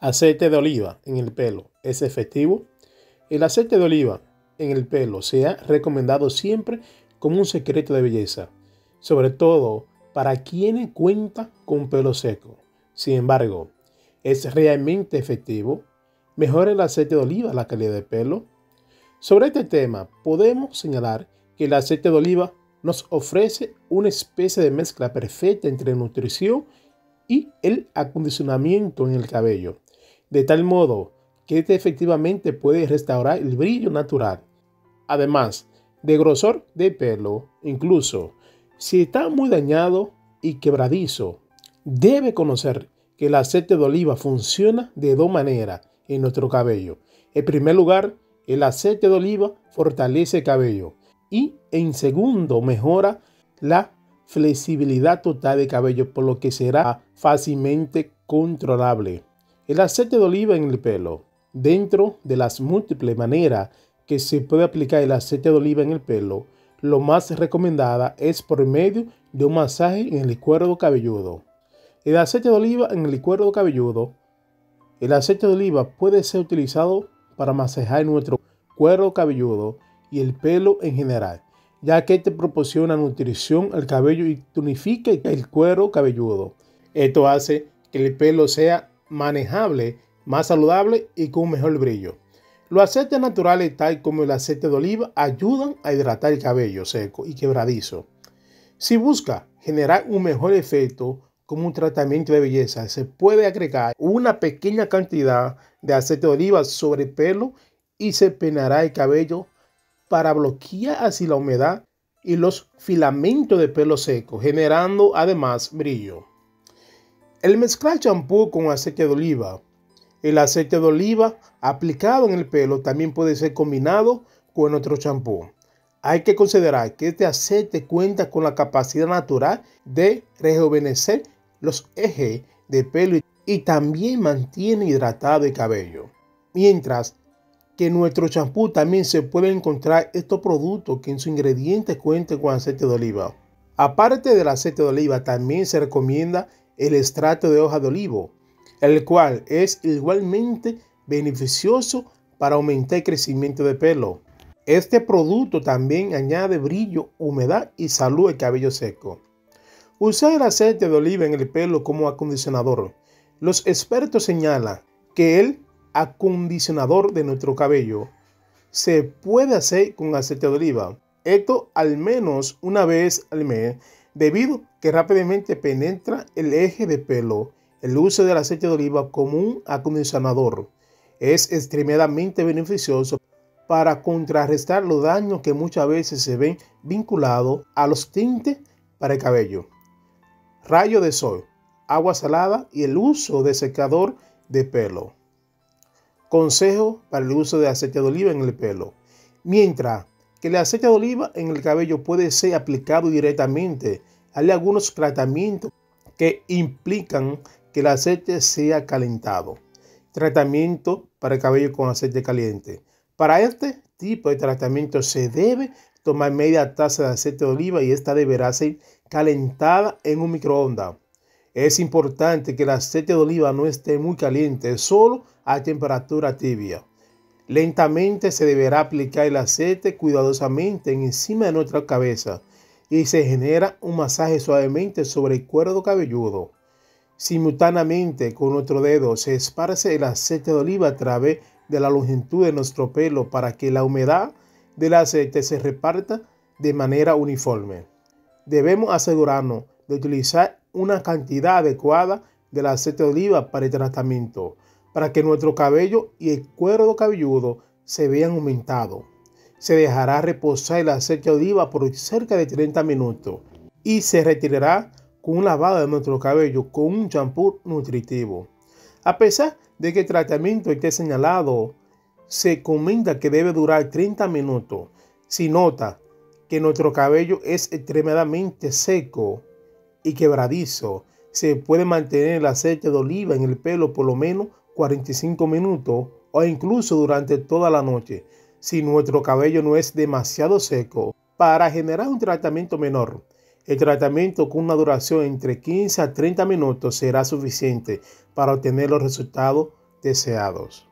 Aceite de oliva en el pelo es efectivo. El aceite de oliva en el pelo se ha recomendado siempre como un secreto de belleza, sobre todo para quienes cuentan con pelo seco. Sin embargo, ¿es realmente efectivo? ¿Mejora el aceite de oliva la calidad de pelo? Sobre este tema, podemos señalar que el aceite de oliva nos ofrece una especie de mezcla perfecta entre nutrición y el acondicionamiento en el cabello, de tal modo que este efectivamente puede restaurar el brillo natural, además de grosor de pelo. Incluso si está muy dañado y quebradizo, debe conocer que el aceite de oliva funciona de dos maneras en nuestro cabello. En primer lugar, el aceite de oliva fortalece el cabello y en segundo mejora la flexibilidad total del cabello, por lo que será fácilmente controlable. El aceite de oliva en el pelo. Dentro de las múltiples maneras que se puede aplicar el aceite de oliva en el pelo, lo más recomendada es por medio de un masaje en el cuero cabelludo. El aceite de oliva en el cuero cabelludo. El aceite de oliva puede ser utilizado para masajear nuestro cuero cabelludo y el pelo en general, ya que te proporciona nutrición al cabello y tonifica el cuero cabelludo. Esto hace que el pelo sea manejable, más saludable y con un mejor brillo. Los aceites naturales, tal como el aceite de oliva, ayudan a hidratar el cabello seco y quebradizo. Si busca generar un mejor efecto como un tratamiento de belleza, se puede agregar una pequeña cantidad de aceite de oliva sobre el pelo y se peinará el cabello para bloquear así la humedad y los filamentos de pelo seco, generando además brillo. El mezclar champú con aceite de oliva. El aceite de oliva aplicado en el pelo también puede ser combinado con otro champú. Hay que considerar que este aceite cuenta con la capacidad natural de rejuvenecer los ejes de pelo y también mantiene hidratado el cabello. Mientras que en nuestro champú también se pueden encontrar estos productos que en sus ingredientes cuentan con aceite de oliva. Aparte del aceite de oliva, también se recomienda el extracto de hoja de olivo, el cual es igualmente beneficioso para aumentar el crecimiento de pelo. Este producto también añade brillo, humedad y salud al cabello seco. Usar el aceite de oliva en el pelo como acondicionador. Los expertos señalan que el acondicionador de nuestro cabello se puede hacer con aceite de oliva. Esto al menos una vez al mes, debido que rápidamente penetra el eje de pelo. El uso del aceite de oliva como un acondicionador es extremadamente beneficioso para contrarrestar los daños que muchas veces se ven vinculados a los tintes para el cabello. Rayo de sol, agua salada y el uso de secador de pelo. Consejo para el uso de aceite de oliva en el pelo. Mientras que el aceite de oliva en el cabello puede ser aplicado directamente, hay algunos tratamientos que implican que el aceite sea calentado. Tratamiento para el cabello con aceite caliente. Para este tipo de tratamiento se debe tomar media taza de aceite de oliva y esta deberá ser calentada en un microondas. Es importante que el aceite de oliva no esté muy caliente, solo a temperatura tibia. Lentamente se deberá aplicar el aceite cuidadosamente encima de nuestra cabeza y se genera un masaje suavemente sobre el cuero cabelludo. Simultáneamente con nuestro dedo se esparce el aceite de oliva a través de la longitud de nuestro pelo para que la humedad del aceite se reparta de manera uniforme. Debemos asegurarnos de utilizar una cantidad adecuada del aceite de oliva para el tratamiento, para que nuestro cabello y el cuero cabelludo se vean aumentados. Se dejará reposar el aceite de oliva por cerca de 30 minutos y se retirará con un lavado de nuestro cabello con un champú nutritivo. A pesar de que el tratamiento esté señalado, se comenta que debe durar 30 minutos. Si nota que nuestro cabello es extremadamente seco y quebradizo, se puede mantener el aceite de oliva en el pelo por lo menos 45 minutos o incluso durante toda la noche, si nuestro cabello no es demasiado seco. Para generar un tratamiento menor, el tratamiento con una duración entre 15 a 30 minutos será suficiente para obtener los resultados deseados.